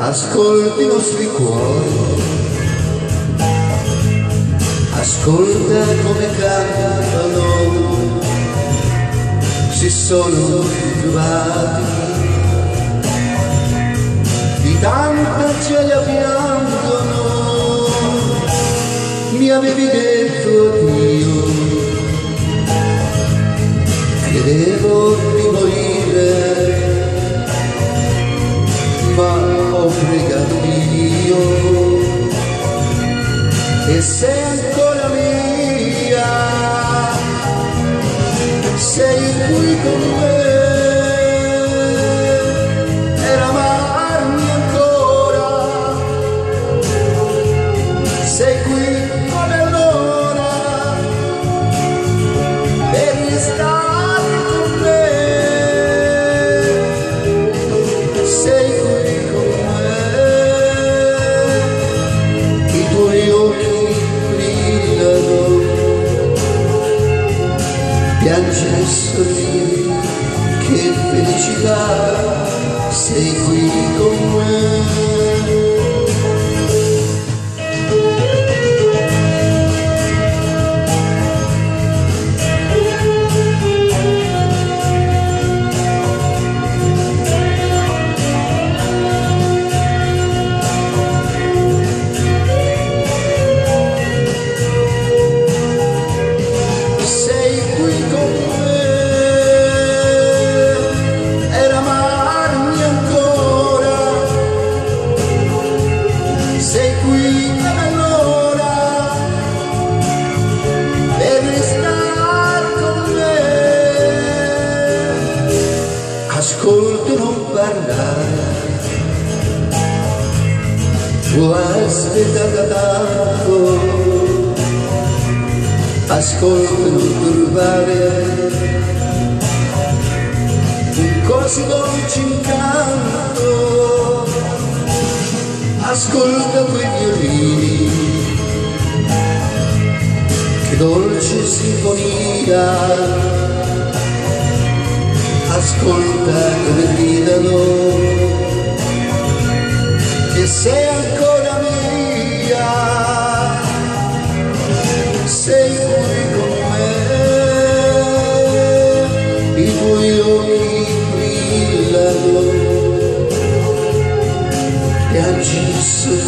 ascolta i nostri cuori, ascolta come cantano, si sono trovati, di tanta gioia piangono, mi avevi detto addio, credevo di morire, ma ho pregato Dio, e sei ancora mia, sei qui con me, per amarmi ancora, sei qui come allora, per restare con me, sei qui con me, i tuoi occhi brillano, piange e sorridi, che felicità, sei qui con me. Sei qui come allora, per restare con me, ascolta non parlare, tu hai aspettato tanto, ascolta non turbare, un così dolce incanto, ascolta quei violini, che dolce sinfonia, ascolta come gridano, che sei ancora mia, sei qui con me, i tuoi occhi brillano, piangi su